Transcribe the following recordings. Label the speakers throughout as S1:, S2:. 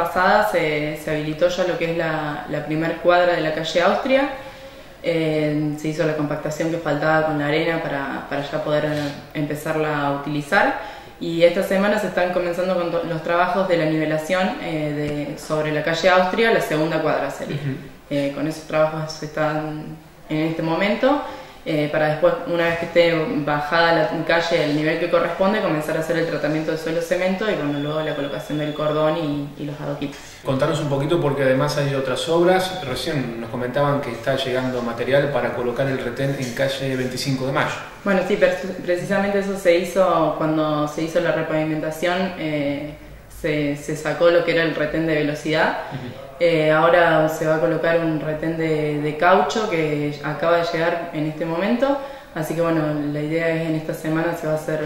S1: pasada se habilitó ya lo que es la primer cuadra de la calle Austria. Se hizo la compactación que faltaba con la arena para ya poder empezarla a utilizar. Y esta semana se están comenzando con los trabajos de la nivelación sobre la calle Austria, la segunda cuadra sería. Con esos trabajos están en este momento, para después, una vez que esté bajada la calle al nivel que corresponde, comenzar a hacer el tratamiento de suelo cemento y bueno, luego la colocación del cordón y los adoquines. Contanos
S2: un poquito, porque además hay otras obras. Recién nos comentaban que está llegando material para colocar el retén en calle 25 de Mayo.
S1: Bueno, sí, precisamente eso se hizo cuando se hizo la repavimentación. Se sacó lo que era el retén de velocidad. Ahora se va a colocar un retén de caucho que acaba de llegar en este momento. Así que bueno, la idea es en esta semana se va a hacer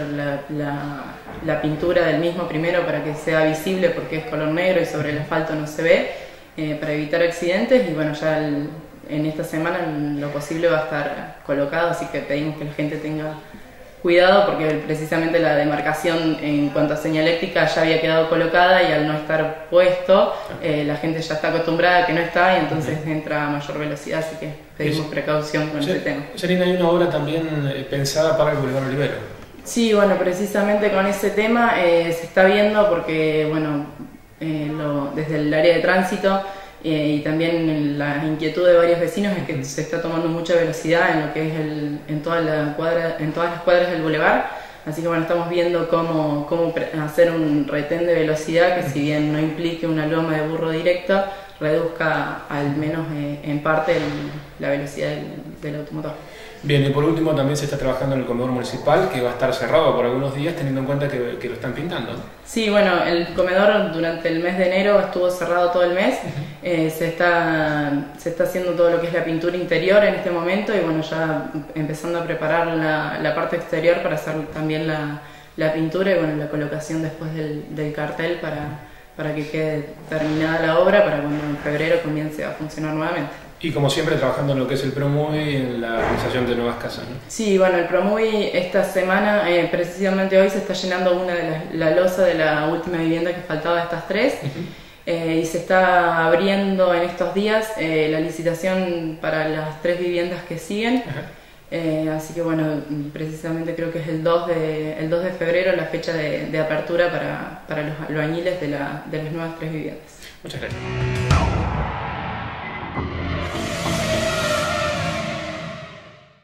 S1: la pintura del mismo primero para que sea visible, porque es color negro y sobre el asfalto no se ve, para evitar accidentes. Y bueno, ya en esta semana lo posible va a estar colocado, así que pedimos que la gente tenga cuidado, porque precisamente la demarcación en cuanto a señaléctica ya había quedado colocada y al no estar puesto, la gente ya está acostumbrada a que no está y entonces entra a mayor velocidad, así que pedimos precaución con ese tema.
S2: Janina, hay una obra también pensada para el Boulevard Olivero.
S1: Sí, bueno, precisamente con ese tema se está viendo porque, bueno, desde el área de tránsito y también la inquietud de varios vecinos es que se está tomando mucha velocidad en lo que es en todas las cuadras del bulevar. Así que bueno, estamos viendo cómo hacer un retén de velocidad que, si bien no implique una loma de burro directa, reduzca al menos en parte la velocidad del automotor.
S2: Bien, y por último también se está trabajando en el comedor municipal, que va a estar cerrado por algunos días, teniendo en cuenta que lo están pintando, ¿no?
S1: Sí, bueno, el comedor durante el mes de enero estuvo cerrado todo el mes. Se está haciendo todo lo que es la pintura interior en este momento y bueno, ya empezando a preparar la parte exterior para hacer también la pintura y bueno, la colocación después del cartel para que quede terminada la obra, para cuando en febrero comience a funcionar nuevamente.
S2: Y como siempre trabajando en lo que es el ProMuvi y en la realización de nuevas casas, ¿no?
S1: Sí, bueno, el ProMuvi esta semana, precisamente hoy se está llenando la losa de la última vivienda que faltaba de estas tres. Y se está abriendo en estos días la licitación para las 3 viviendas que siguen. Así que bueno, precisamente creo que es el 2 de febrero la fecha de apertura para los albañiles de las nuevas 3 viviendas.
S2: Muchas gracias.